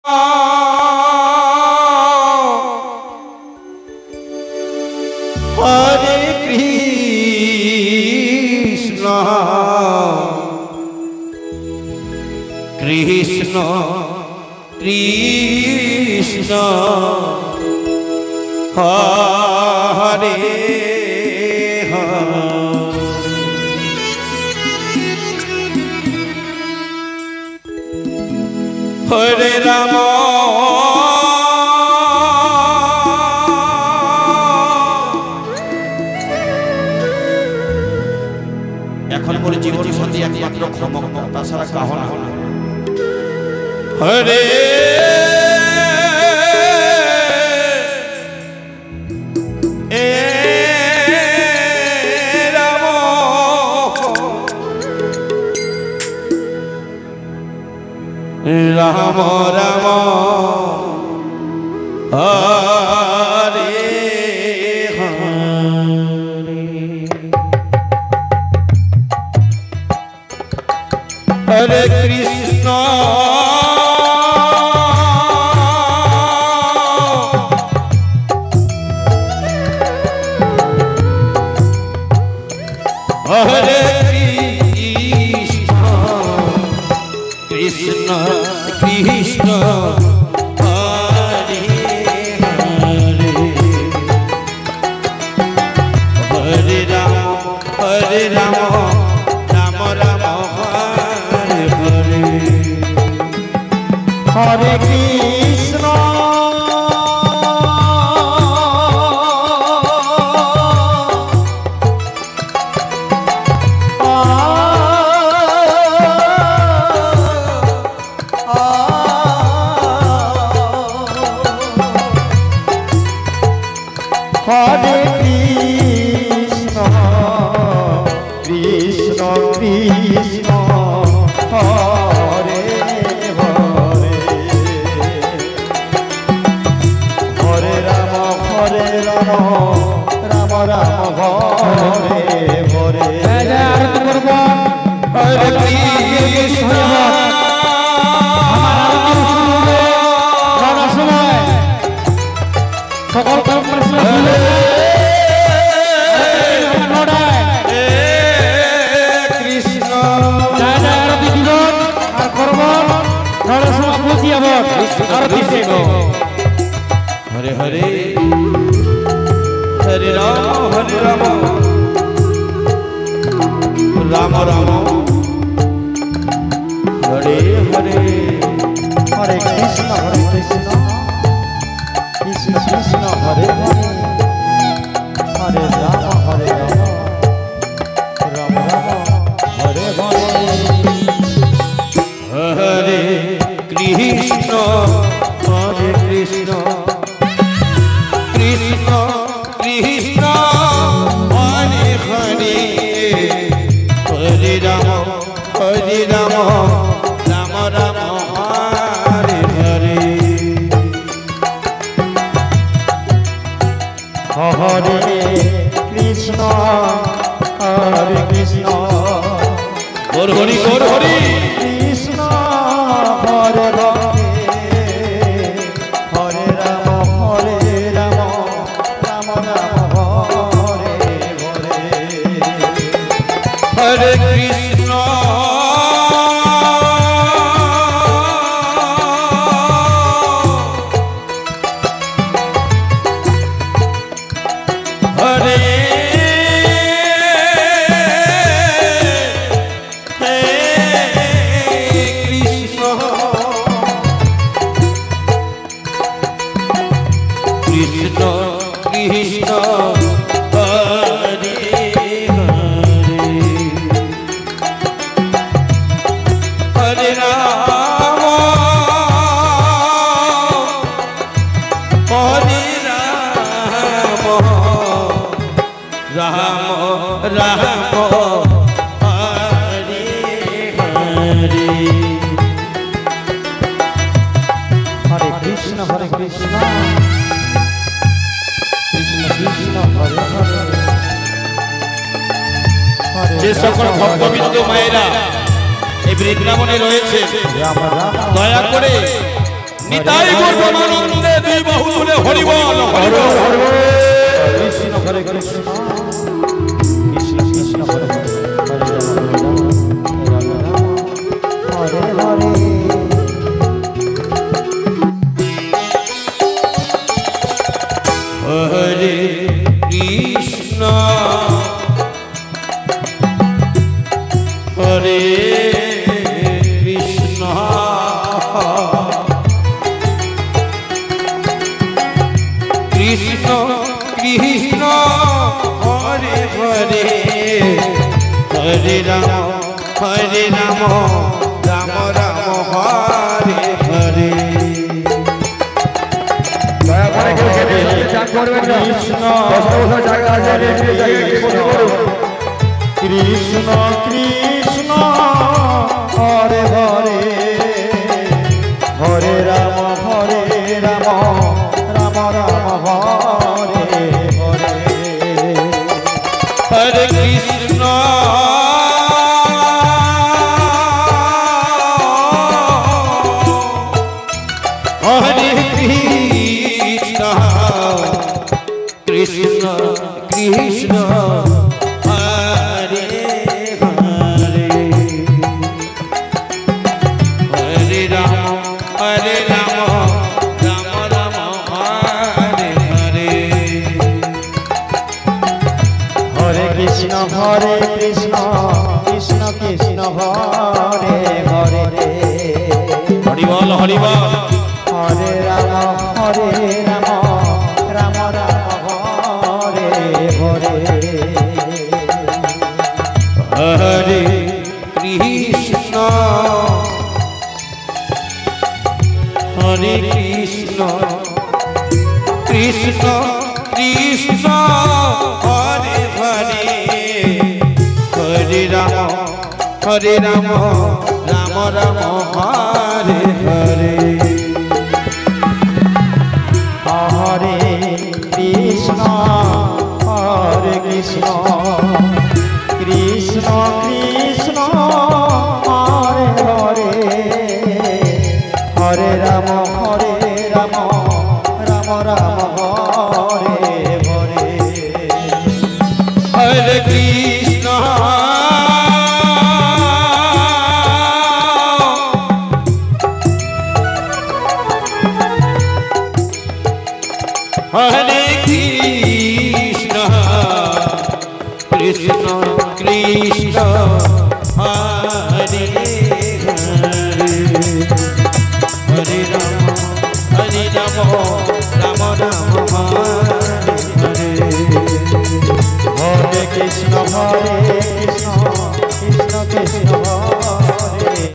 Hare Krishna Krishna Krishna Hare Hare Rama এখন বলে জীবন সাথী একমাত্র ক্ষমা তাছাড়া কাহ না হরে রাম রাম হরে Hare Krishna Hare Krishna Krishna Krishna Hare Hare Hare Rama Rama Rama Hare Krishna Hare Krishna Krishna Krishna Hare Rama Rama Hare Hare Hare Krishna সকল কর্মসূচি কৃষ্ণ জয় জয় আরতি দিবন আর করব নরসিংহ বুঝি আবার আরতি দেব Hare Hare Hare Rama Rama Rama Hare Hare Hare Krishna Krishna Krishna Hare Hare Hare Rama Rama Rama Hare Hare Hare Krishna Hare Krishna Krishna Krishna Hare Hare Hare Rama Rama Rama Hare Hare Hare Krishna Hare Krishna Hare Hare Krishna Hare Hare Hare Rama Rama Rama Hare Hare Hare Krishna Hare Krishna Krishna Hare Hare Hare Rama Rama Rama Hare Hare Hare Krishna Krishna Krishna Hare Hare যে সকল ভক্তবৃন্দ মায়েরা এই বৃন্দাবনে রয়েছে দয়া করে নিতাই গৌরমানন্দে দুই বাহু তুলে হরি বল হরি বল কৃষ্ণ হরে কৃষ্ণ কৃষ্ণ কৃষ্ণ হরে হরে হরে হরে হরে কৃষ্ণ হরে কৃষ্ণ কৃষ্ণ কৃষ্ণ হরে হরে হরে রাম রাম রাম হরে হরে কৃষ্ণ কৃষ্ণ হরে হরে হরে রাম রাম রাম হরে হরে হরে কৃষ্ণ হরে কৃষ্ণ কৃষ্ণ কৃষ্ণ হরে হরে হরে রাম রাম রাম হরে হরে হরে কৃষ্ণ কৃষ্ণ কৃষ্ণ হরে হরে হরি বল হরি বল হরে রাম রাম রাম হরে হরে হরে কৃষ্ণ হরে কৃষ্ণ কৃষ্ণ কৃষ্ণ হরে হরে হরে রাম রাম রাম হরে হরে হরে কৃষ্ণ কৃষ্ণ কৃষ্ণ হরে হরে হরে রাম রাম রাম হরে হরে হরে কৃষ্ণ হরে কৃষ্ণ কৃষ্ণ কৃষ্ণ হরে হরে হরে রাম রাম রাম হরে হরে হরে কৃষ্ণ